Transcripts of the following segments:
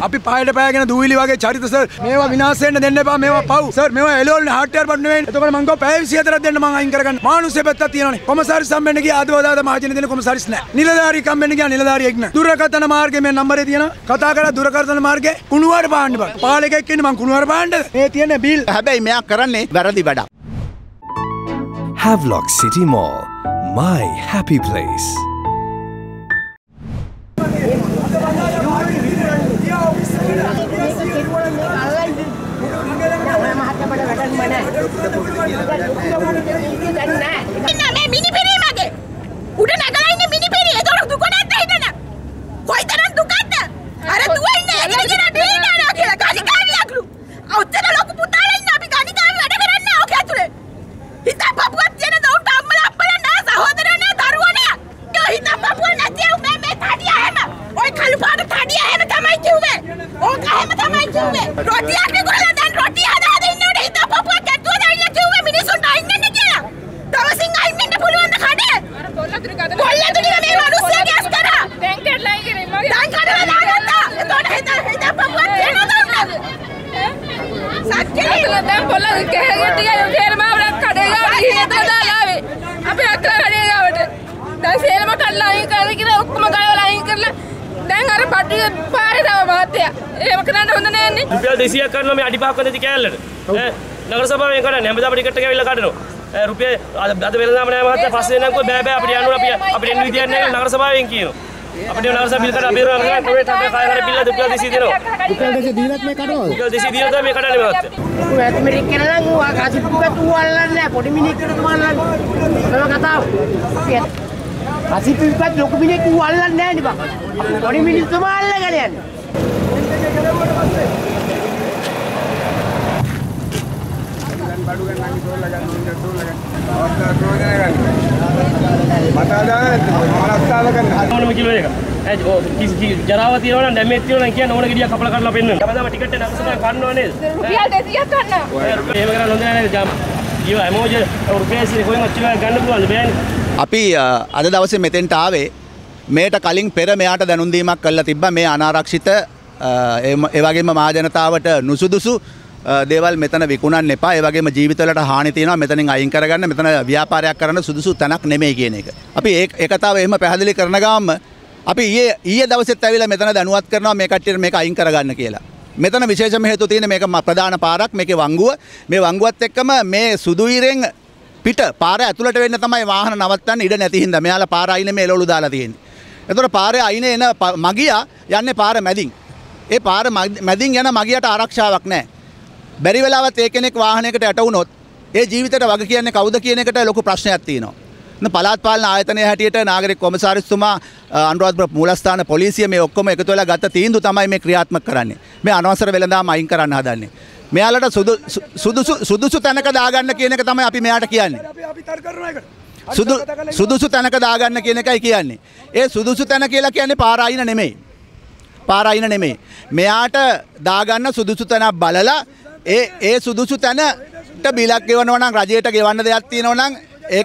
අපි පායට පෑගෙන දූවිලි වගේ චරිත සර් මේවා විනාශ වෙන්න දෙන්න එපා. මේවා පව්. සර් මේවා එළවලුනේ හાર્ට්වෙයාර් පටු නෙවෙයි. එතකොට මං ගෝ පැය 24ක් දෙන්න මං අයින් කරගන්න. මානුෂ්‍ය පැත්තක් තියෙනවනේ. කොමසාරිස් සම්බෙන්න ගියා ආදවදාද මහජන දෙන කොමසාරිස් නැහැ. නිලධාරී කම්බෙන්න ගියා නිලධාරියෙක් නැහැ. දුරකථන මාර්ගයේ මේ නම්බරේ තියෙනවා. කතා කරලා දුරකථන මාර්ගයේ කුණුවාර පාන්න බෑ. පාලකෙක් ඉන්නේ මං කුණුවාර පාන්නද? මේ තියෙන බිල්. හැබැයි මෙයා කරන්නේ වැරදි වැඩක්. Havelock City Mall, my happy place. දෙසියක් කරනවා මේ අඩි පහක් වන්දි කෑල්ලට නගර සභාවෙන් කරන්නේ හැමදාම ටිකට් එක ඇවිල්ලා කඩනවා රුපියල් අද වෙලඳාම නෑ මහත්තයා පස්සේ එනකෝ බෑ බෑ අපිට යන්න අපිට එන්න විදියක් නෑ නගර සභාවෙන් කියනවා අපිට නගර සභාව බිල් කරලා අපේ රෝගා කොහෙට අපේ කාය කරේ බිල්ල රුපියල් 200 දෙනවා රුපියල් 200 දීලත් මේ කඩනවා රුපියල් 200 දීලා තමයි මේ කඩන්නේ මහත්තයා ඌ ඇත් මෙරික් කරලා නම් ඌ ආකාශිප්පුකට ඌ අල්ලන්නේ නෑ පොඩි මිනිහෙක්ට තමයි අල්ලන්නේ ඒක කතාව ආකාශිප්පුකට ලොකු මිනිහෙක් ඌ අල්ලන්නේ නෑ නේ බං පොඩි මිනිස්සු තමයි අල්ලගෙන යන්නේ බඩු ගන්න තෝරලා ගන්න තෝරලා ගන්න. අවස්ථාවක් ගන්න. මට ආදාන අවස්ථාව ගන්න. ඕනම කිලෝ එක. කිසි ජරාව තියෙනවා නම් ඩැමේජ් තියෙනවා නම් කියන්න ඕන ගෙඩියක් කපලා කඩලා පෙන්නන්න. හැමදාම ටිකට් එක නගසලා කන්නවා නේද? රුපියල් 200ක් ගන්නවා. එහෙම කරලා හොඳ නැහැ නේද? ඊව එමෝජි රුපියල් 100 කොහෙන් ඔච්චර ගන්න පුළුවන්ද බෑනේ. අපි අද දවසේ මෙතෙන්ට ආවේ මේට කලින් පෙර මෙයාට දැනුම් දීමක් කළා තිබ්බා මේ අනාරක්ෂිත ඒ වගේම මහජනතාවට නුසුදුසු දේවල් මෙතන විකුණන්න එපා. ඒ වගේම ජීවිතවලට හානි තියෙනවා. මෙතනින් අයින් කරගන්න. මෙතන ව්‍යාපාරයක් කරන්න සුදුසු තැනක් නෙමෙයි කියන එක. අපි ඒ කතාව එහෙම පැහැදිලි කරන ගාම අපි ඊයේ දවසෙත් ඇවිල්ලා මෙතන දැනුවත් කරනවා මේ කට්ටියට මේක අයින් කරගන්න කියලා. මෙතන විශේෂම හේතුව තියෙන මේක ප්‍රධාන පාරක්. මේකේ වංගුව. මේ වංගුවත් එක්කම මේ සුදුයිරෙන් පිට පාර ඇතුළට වෙන්න තමයි වාහන නවත්තන්න ඉඩ නැති හින්දා මෙයාලා පාර අයිනේ මේ එළවලු දාලා තියෙන්නේ. එතකොට පාරේ අයිනේ එන මගියා යන්නේ පාර මැදින්. ඒ පාර මැදින් යන මගියට ආරක්ෂාවක් නැහැ. බැරි වෙලාවත් ඒ කෙනෙක් වාහනයකට යට වුණොත් ඒ ජීවිතයට වග කියන්නේ කවුද කියන එකට ලොකු ප්‍රශ්නයක් තියෙනවා. පළාත් පාලන ආයතනයේ හැටියට නාගරික කොමසාරිස්තුමා අනුරාධපුර මූලස්ථාන පොලිසිය මේ ඔක්කොම එකතු වෙලා ගත්ත තීන්දුව තමයි මේ ක්‍රියාත්මක කරන්නේ. මේ අනවසර වෙලඳාම අයින් කරන්න හදන්නේ. මෙයාලට සුදුසු තැනක දාගන්න කියන එක තමයි අපි මෙයාට කියන්නේ. අපි තර්ක කරන එක. සුදුසු තැනක දාගන්න කියන එකයි කියන්නේ. ඒ සුදුසු තැන කියලා කියන්නේ පාර අයින නෙමෙයි. පාර අයින නෙමෙයි. මෙයාට දාගන්න සුදුසු තැනක් බලලා ඒ සුදුසු තැනට බිලක් ගෙවනවා නම් රජයට ගෙවන්න දෙයක් තියෙනවා නම්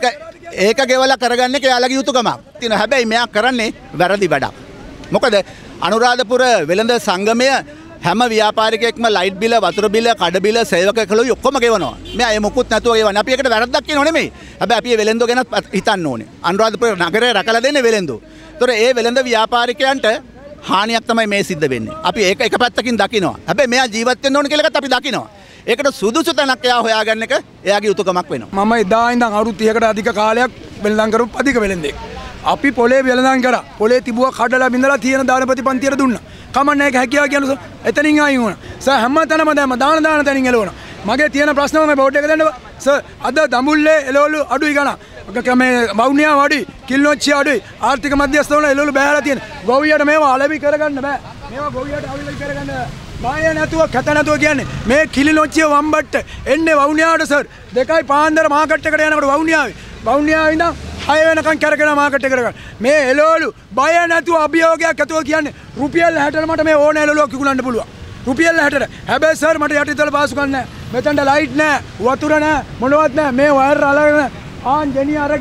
ඒක ගෙවලා කරගන්න එක යාළගේ යුතුයකමක් තියෙනවා. හැබැයි මෙයා කරන්නේ වැරදි වැඩක්. මොකද අනුරාධපුර වෙළඳ සංගමය හැම ව්‍යාපාරිකයෙක්ම ලයිට් බිල, වතුර බිල, කඩ බිල, සේවක කළොයි ඔක්කොම ගෙවනවා. මෙයා ඒ මොකුත් නැතුව ගෙවන්නේ. අපි ඒකට වැරද්දක් කියනෝ නෙමෙයි. හැබැයි අපි මේ වෙළඳෝ ගැන හිතන්න ඕනේ. අනුරාධපුර නගරය රැකලා දෙන්නේ වෙළඳෝ. ඒතොර ඒ වෙළඳ ව්‍යාපාරිකයන්ට හානියක් තමයි මේ සිද්ධ වෙන්නේ. අපි ඒක එක පැත්තකින් දකිනවා. හැබැයි මෙයා ජීවත් වෙන්න ඕන කියලා එකත් අපි දකිනවා. ඒකට සුදුසු තැනක් එයා හොයාගන්න එක එයාගේ යුතුයකමක් වෙනවා. මම එදා ඉඳන් අවුරුදු 30කට අධික කාලයක් වෙළඳන් කරපු අධික වෙළඳෙක්. අපි පොලේ වෙළඳන් කරා. පොලේ තිබුවා කඩලා බින්දලා තියෙන දානපති පන්තියට දුන්නා. කමන්නේ ඒක හැකියාව කියනවා. එතනින් ආයි වුණා. සර් හැමතැනම දැම්ම දාන තැනින් එළවනවා. මගේ තියෙන ප්‍රශ්නම මේ බෝඩ් එක දෙන්න. සර් අද දඹුල්ලේ එළවලු අඩුයි ගණන්. මේ වවුනියා අඩුයි, කිල්නොච්චිය අඩුයි. ආර්ථික මධ්‍යස්ථාන වල එළවලු බෑලා තියෙන. ගොවියට මේවා අලෙවි කරගන්න බෑ. මේවා ගොවියට අවිලි කරගන්න බය නැතුව කැත නැතුව කියන්නේ මේ කිලිනොච්චිය වම්බට්ට එන්නේ වවුනියාවට සර් 2යි පාන්දර මාකට් එකට යනකොට වවුනියාවේ ඉඳන් 6 වෙනකන් කරගෙන මාකට් එකට ගන්න මේ එළවලු බය නැතුව අභියෝගයක් ඇතුව කියන්නේ රුපියල් 60ට මට මේ ඕන එළවලුවක් විකුණන්න පුළුවන් රුපියල් 60ට හැබැයි සර් මට යටිතල පාසුකම් නැහැ මෙතනට ලයිට් නැහැ වතුර නැහැ මොනවත් නැහැ මේ වයර් අලගෙන ආන් ජෙනිය අරගෙන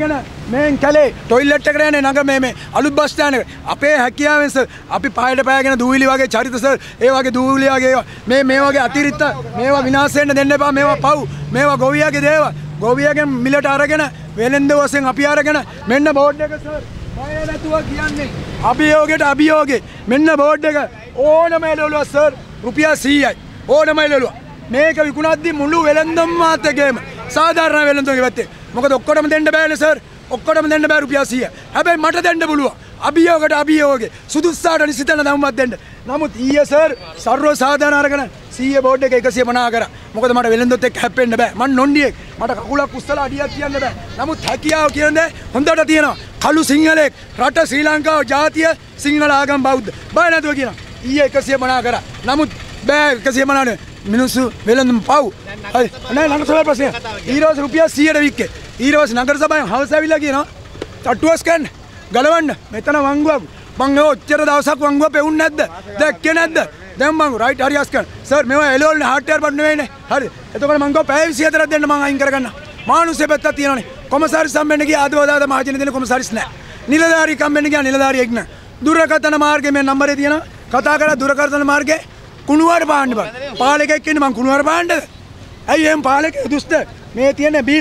මේන් කැලේ ටොයිලට් එකට යන්නේ නගර මේ අලුත් බස් ස්ටෑන්ඩ් එක. අපේ හැකියාවෙන් සර් අපි පායට පෑගෙන දූවිලි වගේ චරිත සර් ඒ වගේ දූවිලි වගේ මේ වගේ අතිරික්ත මේවා විනාශ වෙන්න දෙන්න එපා. මේවා පව්. මේවා ගොවියාගේ දේවල්. ගොවියාගෙන් මිලට අරගෙන වෙලෙන්ද වශයෙන් අපි අරගෙන මෙන්න බෝඩ් එක සර්. මම නැතුව කියන්නේ අභියෝගයට අභියෝගේ. මෙන්න බෝඩ් එක ඕනම එළවලුවා සර් රුපියල් 100යි. ඕනම එළවලුවා. මේක විකුණද්දි මුළු වෙලෙන්දම මාතකේම සාධාරණ වෙලෙන්දෝගේ පැත්තේ. මොකද ඔක්කොටම දෙන්න බෑනේ සර්. ඔක්කොටම දෙන්න බෑ රුපියල් 100. හැබැයි මට දෙන්න පුළුවන්. අභියෝගයට අභියෝගේ. සුදුස්සාට නිසිතන දවමක් දෙන්න. නමුත් ඊයේ සර් සර්ව සාධාරණ අරගෙන 100 බෝඩ් එක 150 කරා. මොකද මට වෙලෙන්දොත් එක්ක හැප්පෙන්න බෑ. මං නොන්ඩියෙක්. මට කකුලක් උස්සලා අඩියක් කියන්න බෑ. නමුත් හැකියාව කියන්නේ හොඳට තියෙනවා. කළු සිංහලෙක් රට ශ්‍රී ලංකාව ජාතිය සිංහල ආගම් බෞද්ධ. බය නැතුව කියනවා. ඊයේ 150 කරා. නමුත් බෑ 150 මිනිස්සු වෙලෙන්දම පව්. හරි. නෑ ළඟසල ප්‍රශ්නය. ඊරෝස් රුපියල් 100ට වික්කේ. ඊරෝස් නගර සභාවෙන් හවස ඇවිල්ලා කියනවා තට්ටුවස් කන්න ගලවන්න මෙතන වංගුවක් මං ඔච්චර දවසක් වංගුව පෙවුන්නේ නැද්ද දැක්කේ නැද්ද දැන් මං රයිට් හරි අස්කන් සර් මේවා එලෝල් හાર્ඩ්වෙයාර් බඩු නෙවෙයිනේ හරි එතකොට මං ගෝ පැය 24ක් දෙන්න මං අයින් කරගන්න මානුෂ්‍ය පැත්තක් තියෙනවනේ කොමසාරිස් සම්බෙන්න ගියා ආදවදාද මහජන දෙන කොමසාරිස් නැහැ නිලධාරී කම්බෙන්න ගියා නිලධාරියෙක් නැහැ දුරකථන මාර්ගයේ මේ නම්බරේ තියෙනවා කතා කරලා දුරකථන මාර්ගයේ කුණුවර පාන්න බෑ පාලකෙක් ඉන්නේ මං කුණුවර පාන්නද ඇයි එහෙම පාලකෙක් දුෂ්ට මේ තියෙන බිල්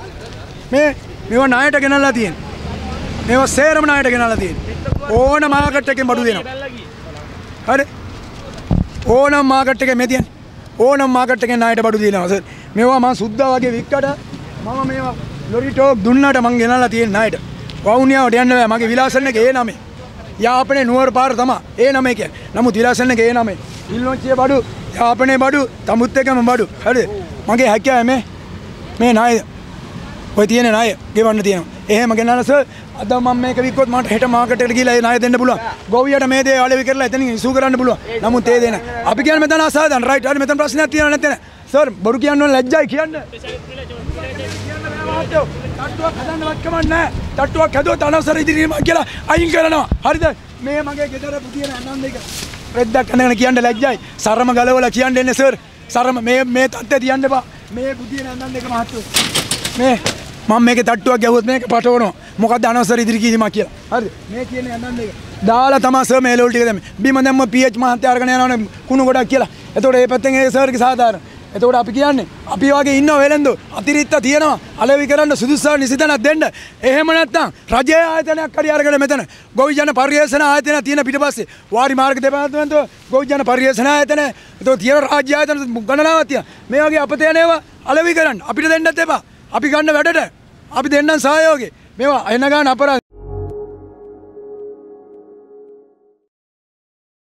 මේවා ණයට ගෙනල්ලා තියෙන්නේ. මේවා සේරම ණයට ගෙනල්ලා තියෙන්නේ. ඕන මාකට් එකෙන් බඩු දෙනවා. හරි. ඕනම මාකට් එකේ මේ තියන්නේ. ඕනම මාකට් එකෙන් ණයට බඩු දෙනවා සර්. මේවා මම සුද්දා වගේ වික්කට මම මේවා ලොරි ටෝක් දුන්නාට මං ගෙනල්ලා තියෙන ණයට. වවුනියාවට යන්න බෑ. මගේ විලාසන්න එක ඒ නමේ. යාපනේ නුවර පාර තමයි. ඒ නමේ කියන්නේ. නමුත් විලාසන්න එක ඒ නමේ. ඉල්ලොන්චියේ බඩු, යාපනේ බඩු, තමුත් එකම බඩු. හරිද? මගේ හැකියාව මේ ණය ඔය තියෙන ණය ගෙවන්න තියෙනවා. එහෙම ගෙනල්ලා සර් අද මම මේක වික්කොත් මට හෙට මාකට් එකට ගිහලා ඒ ණය දෙන්න පුළුවන්. ගොවියට මේ දේ අලෙවි කරලා එතනින් ඉසු කරන්න පුළුවන්. නමුත් ඒ දෙන අපි කියන්නේ මෙතන අසාධාරණ රයිට්. හරි මෙතන ප්‍රශ්නයක් තියෙනව නැත්නම් සර් බොරු කියන්න ඕන ලැජ්ජයි කියන්න. තට්ටුවක් හදන්න වත්කම නැහැ. තට්ටුවක් හැදුවොත් අනවසර ඉදිරියම කියලා අයින් කරනවා. හරිද? මේ මගේ ගෙදර පුතියන අනන්ද එක රෙද්දක් අඳගෙන කියන්න ලැජ්ජයි. සරම ගලවලා කියන්න එන්නේ සර්. සරම මේ තත්ත්වය තියන්න එපා. මේ පුතියන අනන්ද එක මහත්තයෝ. මේ මම මේකේ තට්ටුවක් ගැහුවොත් මේක පටවනවා. මොකද්ද අනවසර ඉදිරි කීමක් කියලා. හරිද? මේ කියන්නේ අනන්ද එක. දාලා තමයි සර් මේ ලෝල් ටික දැම්මේ. බිම දැම්ම PH මහත්තයා අරගෙන යනවනේ කුණු ගොඩක් කියලා. එතකොට මේ පැත්තෙන් ඒ සර්ගේ සාධාරණ. එතකොට අපි කියන්නේ අපි වගේ ඉන්නව වෙලෙන්දෝ අතිරික්ත තියෙනවා අලෙවි කරන්න සුදුසු නිසිතනක් දෙන්න. එහෙම නැත්නම් රජයේ ආයතනයක් හරි අරගෙන මෙතන ගොවි ජන පරිවේෂණ ආයතන තියෙන පිටපස්සේ වාරි මාර්ග දෙපාර්තමේන්තුව ගොවි ජන පරිවේෂණ ආයතන එතකොට තියෙන රාජ්‍ය ආයතන ගණනාවක් තියෙනවා. මේ වගේ අපතේ නේවා අලෙවි කරන්න අපිට දෙන්නත් එපා. අපි ගන්න වැඩට අපි දෙන්නම් සහයෝගේ. මේවා එන ගන්න අපරාධ